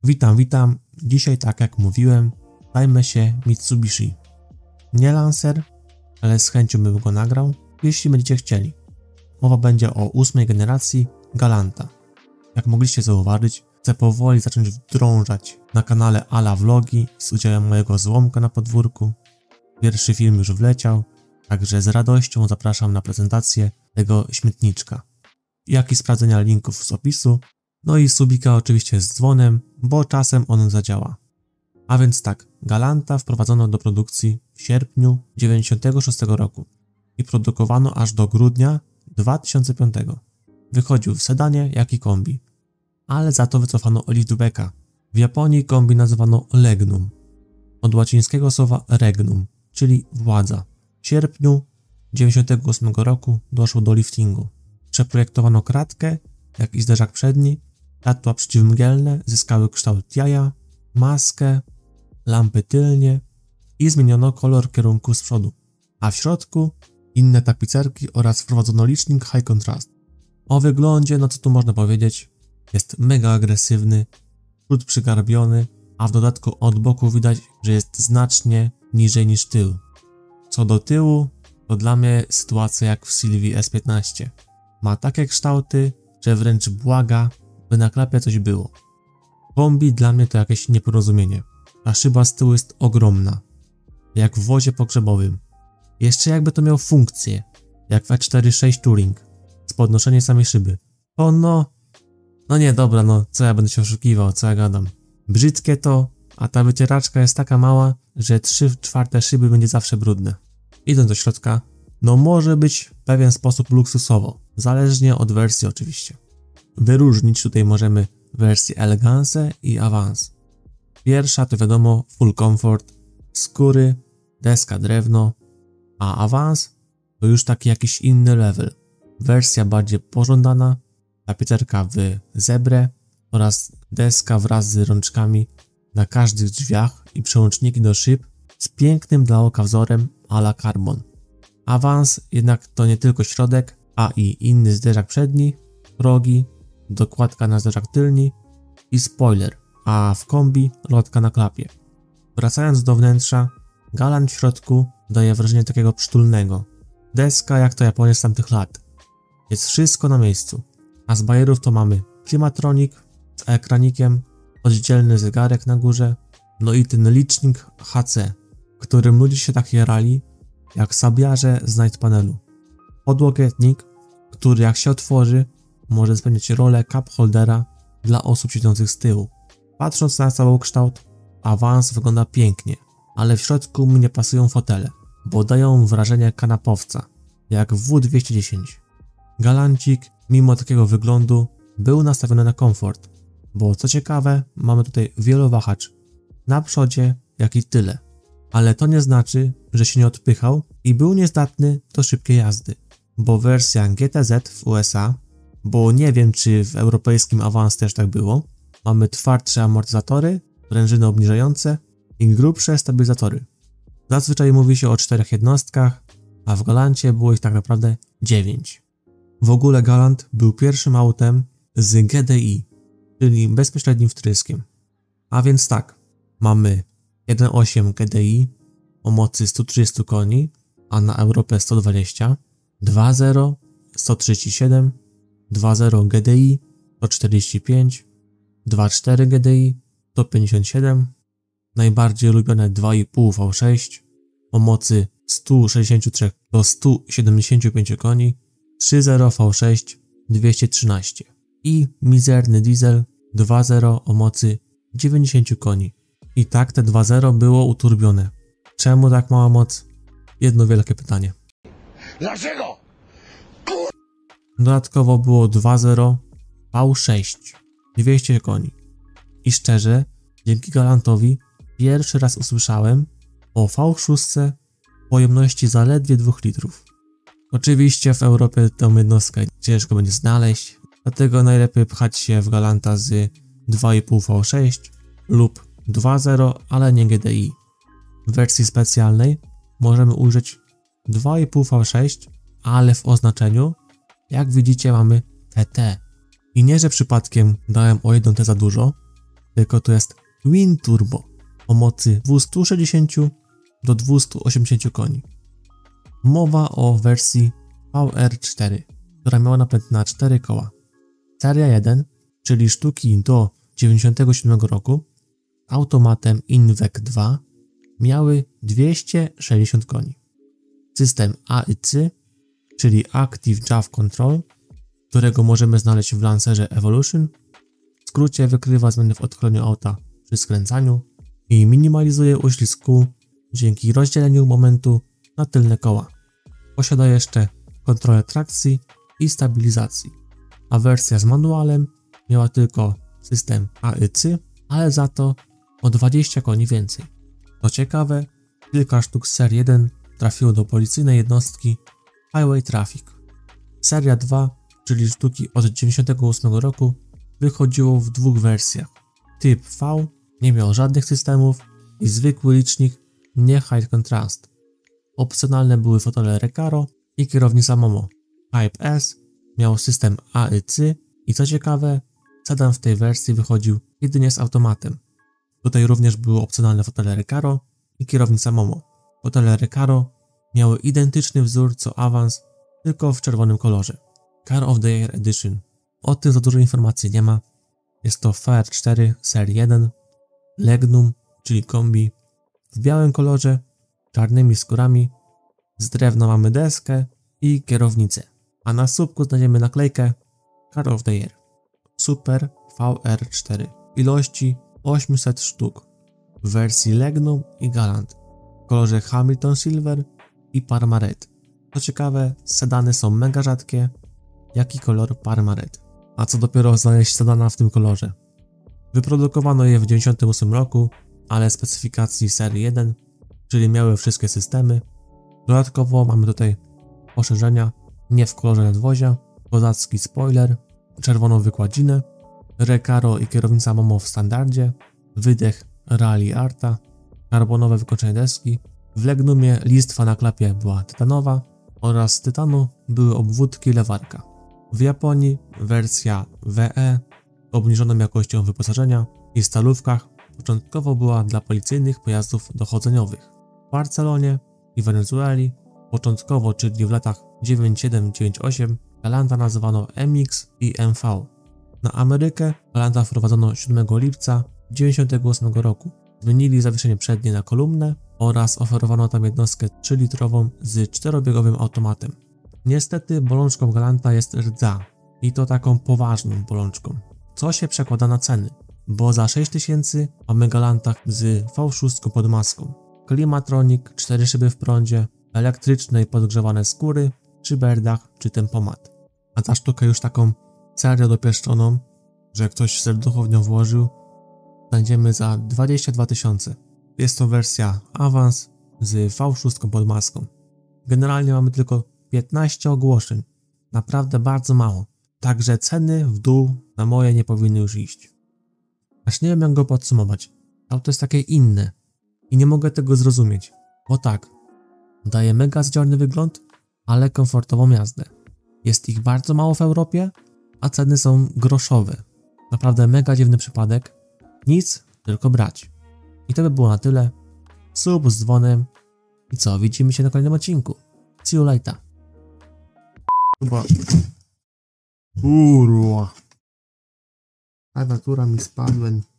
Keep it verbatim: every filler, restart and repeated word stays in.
Witam, witam. Dzisiaj, tak jak mówiłem, zajmę się Mitsubishi. Nie Lancer, ale z chęcią bym go nagrał, jeśli będziecie chcieli. Mowa będzie o ósmej generacji Galanta. Jak mogliście zauważyć, chcę powoli zacząć wdrążać na kanale Ala Vlogi z udziałem mojego złomka na podwórku. Pierwszy film już wleciał, także z radością zapraszam na prezentację tego śmietniczka. Jak i sprawdzenia linków z opisu, no i subika oczywiście z dzwonem, bo czasem on zadziała. A więc tak, Galanta wprowadzono do produkcji w sierpniu dziewięćdziesiątego szóstego roku i produkowano aż do grudnia dwa tysiące piątego. Wychodził w sedanie, jak i kombi, ale za to wycofano liftbacka. W Japonii kombi nazywano Legnum, od łacińskiego słowa regnum, czyli władza. W sierpniu dziewięćdziesiątego ósmego roku doszło do liftingu. Przeprojektowano kratkę, jak i zderzak przedni, światła przeciwmgielne zyskały kształt jaja, maskę, lampy tylnie i zmieniono kolor kierunku z przodu, a w środku inne tapicerki oraz wprowadzono licznik High Contrast. O wyglądzie, no co tu można powiedzieć, jest mega agresywny, przód przygarbiony, a w dodatku od boku widać, że jest znacznie niżej niż tył. Co do tyłu, to dla mnie sytuacja jak w Sylwii S piętnaście. Ma takie kształty, że wręcz błaga, by na klapie coś było. Kombi dla mnie to jakieś nieporozumienie. Ta szyba z tyłu jest ogromna, jak w wozie pogrzebowym. Jeszcze jakby to miał funkcję, jak w E cztery sześć Touring, z podnoszeniem samej szyby. O no, no nie, dobra, no co ja będę się oszukiwał, co ja gadam. Brzydkie to, a ta wycieraczka jest taka mała, że trzy czwarte szyby będzie zawsze brudne. Idąc do środka, no może być w pewien sposób luksusowo, zależnie od wersji oczywiście. Wyróżnić tutaj możemy wersję Elegance i Avance. Pierwsza to wiadomo full comfort, skóry, deska drewno, a Avance to już taki jakiś inny level. Wersja bardziej pożądana, tapicerka w zebrę oraz deska wraz z rączkami na każdych drzwiach i przełączniki do szyb z pięknym dla oka wzorem a la Carbon. Avance jednak to nie tylko środek, a i inny zderzak przedni, progi, dokładka na zderzak tylni i spoiler, a w kombi lotka na klapie. Wracając do wnętrza, Galant w środku daje wrażenie takiego przytulnego. Deska jak to Japonia z tamtych lat. Jest wszystko na miejscu. A z bajerów to mamy klimatronik z ekranikiem, oddzielny zegarek na górze, no i ten licznik H C, którym ludzie się tak jarali, jak sabiarze z Night Panelu. Podłokietnik, który jak się otworzy, może spełniać rolę cup holdera dla osób siedzących z tyłu. Patrząc na całokształt, Avance wygląda pięknie, ale w środku mi nie pasują fotele, bo dają wrażenie kanapowca, jak w W dwieście dziesięć. Galancik, mimo takiego wyglądu, był nastawiony na komfort, bo co ciekawe, mamy tutaj wielowahacz, na przodzie, jak i tyle. Ale to nie znaczy, że się nie odpychał i był niezdatny do szybkiej jazdy, bo wersja G T Z w U S A, bo nie wiem czy w europejskim Avance też tak było, mamy twardsze amortyzatory, prężyny obniżające i grubsze stabilizatory. Zazwyczaj mówi się o czterech jednostkach, a w Galancie było ich tak naprawdę dziewięć. W ogóle Galant był pierwszym autem z G D I, czyli bezpośrednim wtryskiem. A więc tak, mamy jeden przecinek osiem G D I o mocy stu trzydziestu koni, a na Europę sto dwadzieścia, dwa zero sto trzydzieści siedem, dwa zero G D I sto czterdzieści pięć, dwa cztery G D I sto pięćdziesiąt siedem, najbardziej lubione dwa i pół V sześć o mocy stu sześćdziesięciu trzech do stu siedemdziesięciu pięciu koni, trzy zero V sześć dwieście trzynaście i mizerny diesel dwa zero o mocy dziewięćdziesięciu koni. I tak te dwa zero było uturbione. Czemu tak mała moc? Jedno wielkie pytanie. Dlaczego? Dodatkowo było dwa zero V sześć dwieście koni. I szczerze, dzięki Galantowi pierwszy raz usłyszałem o V sześć pojemności zaledwie dwóch litrów. Oczywiście w Europie tą jednostkę ciężko będzie znaleźć, dlatego najlepiej pchać się w Galanta z dwa i pół V sześć lub dwa zero, ale nie G D I. W wersji specjalnej możemy użyć dwa i pół V sześć, ale w oznaczeniu, jak widzicie, mamy T T. I nie, że przypadkiem dałem o jedną T za dużo, tylko to jest Twin Turbo o mocy dwieście sześćdziesiąt do dwieście osiemdziesiąt koni. Mowa o wersji V R cztery, która miała napęd na cztery koła. Seria jeden, czyli sztuki do dziewięćdziesiątego siódmego roku, automatem Invec dwa miały dwieście sześćdziesiąt koni. System A I C, czyli Active Jaw Control, którego możemy znaleźć w Lancerze Evolution, w skrócie wykrywa zmiany w odchyleniu auta przy skręcaniu i minimalizuje uślizg kół dzięki rozdzieleniu momentu na tylne koła. Posiada jeszcze kontrolę trakcji i stabilizacji, a wersja z manualem miała tylko system A I C, ale za to o dwadzieścia koni więcej. Co ciekawe, kilka sztuk z serii jeden trafiło do policyjnej jednostki Highway Traffic. Seria dwa, czyli sztuki od dziewięćdziesiątego ósmego roku, wychodziło w dwóch wersjach. Typ V nie miał żadnych systemów i zwykły licznik nie High Contrast. Opcjonalne były fotele Recaro i kierownica Momo. Type S miał system A I C i co ciekawe, sedan w tej wersji wychodził jedynie z automatem. Tutaj również były opcjonalne fotele Recaro i kierownica Momo. Fotele Recaro miały identyczny wzór co Avance, tylko w czerwonym kolorze. Car of the Year Edition. O tym za dużo informacji nie ma. Jest to V R cztery serii jeden, Legnum, czyli kombi, w białym kolorze, czarnymi skórami, z drewna mamy deskę i kierownicę, a na słupku znajdziemy naklejkę Car of the Year. Super V R cztery. Ilości osiemset sztuk. W wersji Legnum i Galant. W kolorze Hamilton Silver i Parma Red. Co ciekawe, sedany są mega rzadkie, jak i kolor Parma Red. A co dopiero znaleźć sedana w tym kolorze. Wyprodukowano je w dziewięćdziesiątym ósmym roku, ale specyfikacji serii jeden, czyli miały wszystkie systemy. Dodatkowo mamy tutaj poszerzenia, nie w kolorze nadwozia, kozacki spoiler, czerwoną wykładzinę, Recaro i kierownica Momo w standardzie, wydech Rally Arta, karbonowe wykończenie deski, w Legnumie listwa na klapie była tytanowa oraz z tytanu były obwódki lewarka. W Japonii wersja W E obniżoną jakością wyposażenia i stalówkach początkowo była dla policyjnych pojazdów dochodzeniowych. W Barcelonie i Wenezueli początkowo, czyli w latach dziewięćdziesiąt siedem dziewięćdziesiąt osiem, Galanta nazywano M X i M V. Na Amerykę Galanta wprowadzono siódmego lipca dziewięćdziesiątego ósmego roku. Zmienili zawieszenie przednie na kolumnę oraz oferowano tam jednostkę trzylitrową z czterobiegowym automatem. Niestety bolączką Galanta jest rdza i to taką poważną bolączką, co się przekłada na ceny, bo za sześć tysięcy mamy Galanta z V sześć pod maską, klimatronik, cztery szyby w prądzie, elektryczne i podgrzewane skóry, czy berdach, czy tempomat. A ta sztuka już taką serio dopieszczoną, że ktoś serducho w nią włożył, znajdziemy za dwadzieścia dwa tysiące. Jest to wersja Avance z V sześć pod maską. Generalnie mamy tylko piętnaście ogłoszeń, naprawdę bardzo mało, także ceny w dół na moje nie powinny już iść. Aż nie wiem jak go podsumować, auto jest takie inne i nie mogę tego zrozumieć, bo tak, daje mega zdziorny wygląd, ale komfortową jazdę. Jest ich bardzo mało w Europie, a ceny są groszowe. Naprawdę mega dziwny przypadek, nic, tylko brać. I to by było na tyle. Sub z dzwonem i co, widzimy się na kolejnym odcinku. See you later. Chyba... Kurwa. Klawiatura mi spadła.